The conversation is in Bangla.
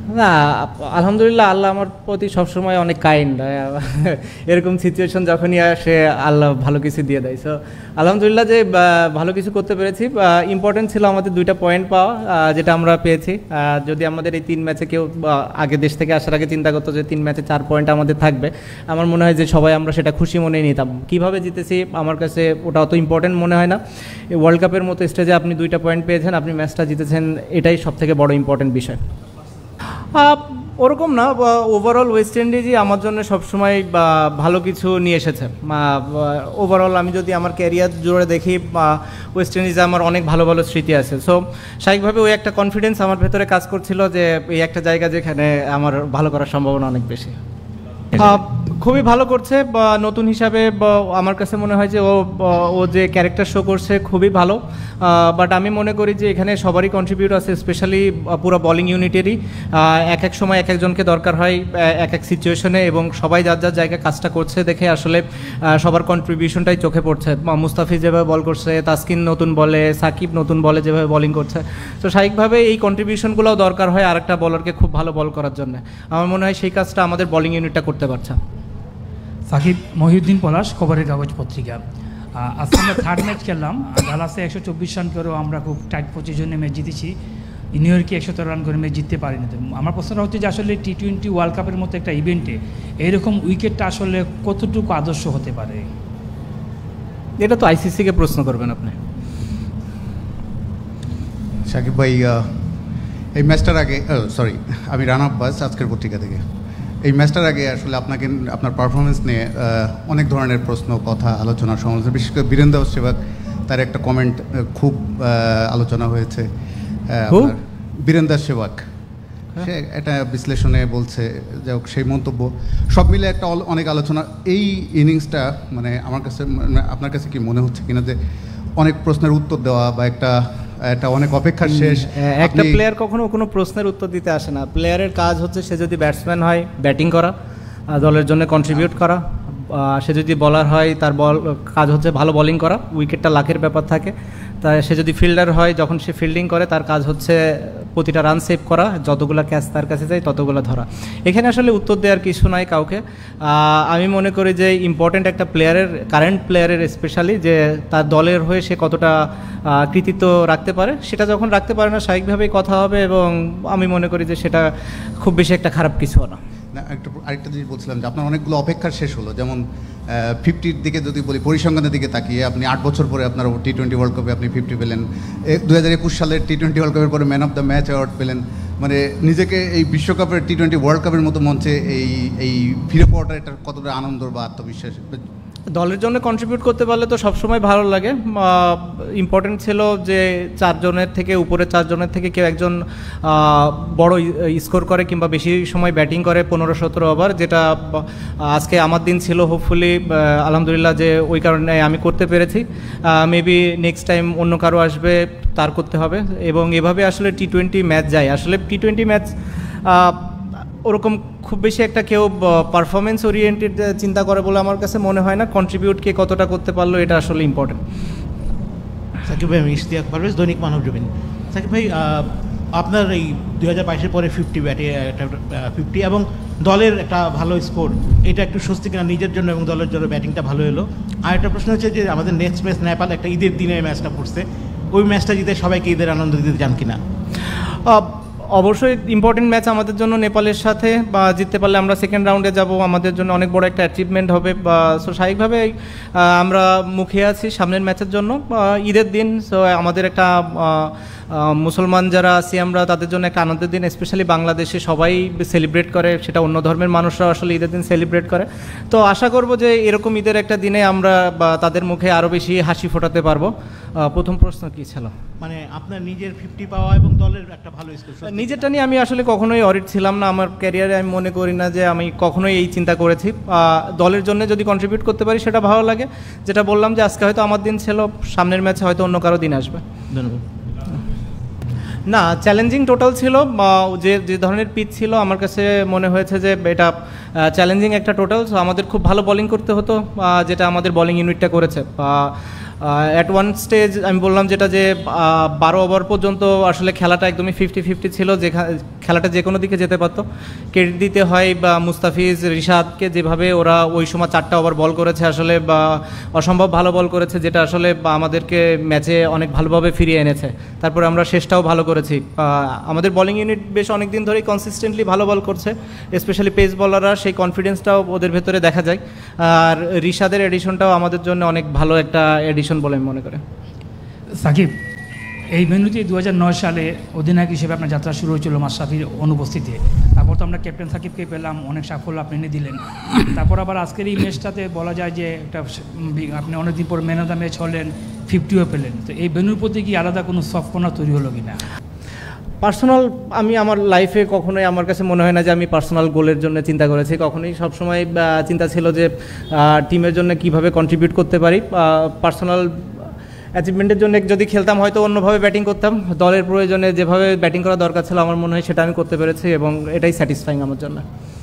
না, আলহামদুলিল্লাহ আল্লাহ আমার প্রতি সবসময় অনেক কাইন্ড। এরকম সিচুয়েশন যখনই আসে আল্লাহ ভালো কিছু দিয়ে দেয়। সো আলহামদুলিল্লাহ যে ভালো কিছু করতে পেরেছি। ইম্পর্টেন্ট ছিল আমাদের 2টা পয়েন্ট পাওয়া, যেটা আমরা পেয়েছি। যদি আমাদের এই 3 ম্যাচে কেউ আগে দেশ থেকে আসার আগে চিন্তা করতো যে 3 ম্যাচে 4 পয়েন্ট আমাদের থাকবে, আমার মনে হয় যে সবাই আমরা সেটা খুশি মনেই নিতাম। কীভাবে জিতেছি আমার কাছে ওটা অত ইম্পর্টেন্ট মনে হয় না। এই ওয়ার্ল্ড কাপের মতো স্টেজে আপনি 2টা পয়েন্ট পেয়েছেন, আপনি ম্যাচটা জিতেছেন, এটাই সবথেকে বড় ইম্পর্টেন্ট বিষয়। ওরকম না, ওভারঅল ওয়েস্ট ইন্ডিজই আমার জন্য সবসময় ভালো কিছু নিয়ে এসেছে। ওভারঅল আমি যদি আমার ক্যারিয়ার জুড়ে দেখি, ওয়েস্ট ইন্ডিজে আমার অনেক ভালো ভালো স্মৃতি আছে। সো স্বাভাবিকভাবে ওই একটা কনফিডেন্স আমার ভেতরে কাজ করছিল যে এই একটা জায়গা যেখানে আমার ভালো করার সম্ভাবনা অনেক বেশি। খুবই ভালো করছে, নতুন হিসাবে আমার কাছে মনে হয় যে ও যে ক্যারেক্টার শো করছে খুবই ভালো। বাট আমি মনে করি যে এখানে সবারই কন্ট্রিবিউট আছে, স্পেশালি পুরো বোলিং ইউনিটেরই। এক এক সময় এক একজনকে দরকার হয় এক এক সিচুয়েশনে, এবং সবাই যার যার জায়গায় কাজটা করছে দেখে আসলে সবার কন্ট্রিবিউশনটাই চোখে পড়ছে। মুস্তাফিজ যেভাবে বল করছে, তাসকিন নতুন বলে, সাকিব নতুন বলে যেভাবে বোলিং করছে, তো স্বাভাবিকভাবে এই কন্ট্রিবিউশনগুলোও দরকার হয় আরেকটা বলারকে খুব ভালো বল করার জন্য। আমার মনে হয় সেই কাজটা আমাদের বোলিং ইউনিটটা করতে পারছে। সাকিব, মহিউদ্দিন পলাশ, খবরের কাগজ পত্রিকা। আজকে আমরা 3rd ম্যাচ খেললাম। ডালাসে 124 রান করেও আমরা খুব টাইট পজিশনে ম্যাচ জিতেছি। নিউ ইয়র্কে 117 রান করে ম্যাচ জিততে পারিনি। তো আমার প্রশ্নটা হচ্ছে যে আসলে T20 ওয়ার্ল্ড কাপের মতো একটা ইভেন্টে এইরকম উইকেটটা আসলে কতটুকু আদর্শ হতে পারে? এটা তো আইসিসিকে প্রশ্ন করবেন আপনি। সাকিব ভাই, এই ম্যাচটার আগে আমি রানা আব্বাস, আজকের পত্রিকা থেকে। এই ম্যাচটার আগে আসলে আপনার পারফরমেন্স নিয়ে অনেক ধরনের প্রশ্ন, কথা, আলোচনা, সমালোচনা, বিশেষ করে বীরেন্দ্র সেবক তার একটা কমেন্ট খুব আলোচনা হয়েছে। বীরেন্দ্র সেবক সে একটা বিশ্লেষণে বলছে, যাই হোক সেই মন্তব্য সব মিলে একটা অনেক আলোচনা। এই ইনিংসটা মানে আমার কাছে, আপনার কাছে কি মনে হচ্ছে কিনা যে অনেক প্রশ্নের উত্তর দেওয়া বা একটা অনেক অপেক্ষার শেষ? একটা প্লেয়ার কখনো কোনো প্রশ্নের উত্তর দিতে আসে না। প্লেয়ারের কাজ হচ্ছে সে যদি ব্যাটসম্যান হয় ব্যাটিং করা, দলের জন্য কন্ট্রিবিউট করা। সে যদি বলার হয় তার কাজ হচ্ছে ভালো বোলিং করা, উইকেটটা লাখের ব্যাপার থাকে। তাই সে যদি ফিল্ডার হয়, যখন সে ফিল্ডিং করে তার কাজ হচ্ছে প্রতিটা রান সেভ করা, যতগুলো ক্যাচ তার কাছে যায় ততগুলো ধরা। এখানে আসলে উত্তর দেওয়ার কিছু নাই কাউকে। আমি মনে করি যে ইম্পর্টেন্ট একটা প্লেয়ারের, কারেন্ট প্লেয়ারের স্পেশালি, যে তার দলের হয়ে সে কতটা কৃতিত্ব রাখতে পারে। সেটা যখন রাখতে পারে না, স্বাভাবিকভাবেই কথা হবে, এবং আমি মনে করি যে সেটা খুব বেশি একটা খারাপ কিছু না। আরেকটা জিনিস বলছিলাম যে আপনার অনেকগুলো অপেক্ষার শেষ হলো, যেমন 50-র দিকে যদি বলি, পরিসংখ্যানের দিকে তাকিয়ে আপনি 8 বছর পরে আপনার T20 ওয়ার্ল্ড কাপে আপনি 50 পেলেন। 2021 সালের T20 ওয়ার্ল্ড কাপের পরে man of the match award পেলেন। মানে নিজেকে এই বিশ্বকাপের T20 ওয়ার্ল্ড কাপের মতো মঞ্চে এই ফিরে পাওয়াটা এটা কতটা আনন্দ বা আত্মবিশ্বাস? দলের জন্য কন্ট্রিবিউট করতে পারলে তো সবসময় ভালো লাগে। ইম্পর্টেন্ট ছিল যে 4 জনের থেকে, উপরে 4 জনের থেকে কেউ একজন বড় স্কোর করে কিংবা বেশি সময় ব্যাটিং করে, 15-17 ওভার, যেটা আজকে আমার দিন ছিল। হোপফুলি আলহামদুলিল্লাহ যে ওই কারণে আমি করতে পেরেছি। মেবি নেক্সট টাইম অন্য কারো আসবে, তার করতে হবে। এবং এভাবে আসলে T20 ম্যাচ যায়। আসলে T20 ম্যাচ ওরকম খুব বেশি একটা কেউ পারফরমেন্স ওরিয়েন্টেড চিন্তা করে বলে আমার কাছে মনে হয় না। কন্ট্রিবিউট কে কতটা করতে পারলো এটা আসলে ইম্পর্টেন্ট। সাকিব ভাই, আমি ইশতিয়াক পারভেজ, দৈনিক মানবজমিন। সাকিব ভাই, আপনার এই 2022-এর পরে 50 ব্যাটে একটা 50 এবং দলের একটা ভালো স্কোর, এটা একটু স্বস্তি কিনা নিজের জন্য এবং দলের জন্য? ব্যাটিংটা ভালো এলো। আর একটা প্রশ্ন হচ্ছে যে আমাদের নেক্সট ম্যাচ নেপাল, একটা ঈদের দিনে ম্যাচটা পড়ছে, ওই ম্যাচটা জিতে সবাইকে ঈদের আনন্দ দিতে চান কিনা? অবশ্যই ইম্পর্টেন্ট ম্যাচ আমাদের জন্য নেপালের সাথে, বা জিততে পারলে আমরা সেকেন্ড রাউন্ডে যাব, আমাদের জন্য অনেক বড় একটা অ্যাচিভমেন্ট হবে। সো স্বাভাবিকভাবে আমরা মুখে আছি সামনের ম্যাচের জন্য। ঈদের দিন, সো আমাদের একটা মুসলমান যারা আছি আমরা, তাদের জন্য একটা আনন্দের দিন। স্পেশালি বাংলাদেশে সবাই সেলিব্রেট করে, সেটা অন্য ধর্মের মানুষরা আসলে ঈদের দিন সেলিব্রেট করে। তো আশা করব যে এরকম ঈদের একটা দিনে আমরা তাদের মুখে আরও বেশি হাসি ফোটাতে পারবো। প্রথম প্রশ্ন কী ছিল? মানে আপনার নিজের 50 পাওয়া এবং দলের একটা ভালো স্কোর। নিজেরটা নিয়ে আমি আসলে কখনোই অরিড ছিলাম না আমার ক্যারিয়ারে। আমি মনে করি না যে আমি কখনোই এই চিন্তা করেছি। দলের জন্য যদি কন্ট্রিবিউট করতে পারি সেটা ভালো লাগে। যেটা বললাম যে আজকে হয়তো আমার দিন ছিল, সামনের ম্যাচে হয়তো অন্য কারো দিন আসবে। ধন্যবাদ। না, চ্যালেঞ্জিং টোটাল ছিল। যে ধরনের পিচ ছিল আমার কাছে মনে হয়েছে যে এটা চ্যালেঞ্জিং একটা টোটাল। আমাদের খুব ভালো বোলিং করতে হতো, যেটা আমাদের বোলিং ইউনিটটা করেছে। অ্যাট ওয়ান স্টেজ আমি বললাম যেটা যে 12 ওভার পর্যন্ত আসলে খেলাটা একদমই 50-50 ছিল, যে খেলাটা যে কোনো দিকে যেতে পারতো। ক্রেডিট দিতে হয় বা মুস্তাফিজ, রিশাদকে, যেভাবে ওরা ওই সময় 4টা ওভার বল করেছে আসলে, বা অসম্ভব ভালো বল করেছে, যেটা আসলে আমাদেরকে ম্যাচে অনেক ভালোভাবে ফিরিয়ে এনেছে। তারপরে আমরা শেষটাও ভালো করেছি। আমাদের বোলিং ইউনিট বেশ অনেক দিন ধরেই কনসিস্টেন্টলি ভালো বল করছে, স্পেশালি পেস বলাররা, সেই কনফিডেন্সটাও ওদের ভেতরে দেখা যায়। আর রিশাদের এডিশনটাও আমাদের জন্য অনেক ভালো একটা এডিশন বলে আমি মনে করি। সাকিব, এই ভেন্যুতে 2009 সালে অধিনায়ক হিসেবে আপনার যাত্রা শুরু হয়েছিল মাশরাফির অনুপস্থিতিতে। তারপর তো আমরা ক্যাপ্টেন সাকিবকে পেলাম, অনেক সাফল্য আপনি এনে দিলেন। তারপর আবার আজকের এই ম্যাচটাতে বলা যায় যে একটা আপনি অনেকদিন পর ম্যান অফ দ্য ম্যাচ হলেন, 50ও পেলেন। তো এই ভেন্যুর প্রতি কি আলাদা কোনো সফটকর্নার তৈরি হলো কি না? পার্সোনাল, আমি আমার লাইফে কখনোই, আমার কাছে মনে হয় না যে আমি পার্সোনাল গোলের জন্য চিন্তা করেছি। কখনোই সবসময় চিন্তা ছিল যে টিমের জন্য কিভাবে কন্ট্রিবিউট করতে পারি। পার্সোনাল অ্যাচিভমেন্টের জন্য যদি খেলতাম হয়তো অন্যভাবে ব্যাটিং করতাম, দলের প্রয়োজনে যেভাবে ব্যাটিং করা দরকার ছিল আমার মনে হয় সেটা আমি করতে পেরেছি, এবং এটাই স্যাটিসফাইং আমার জন্য।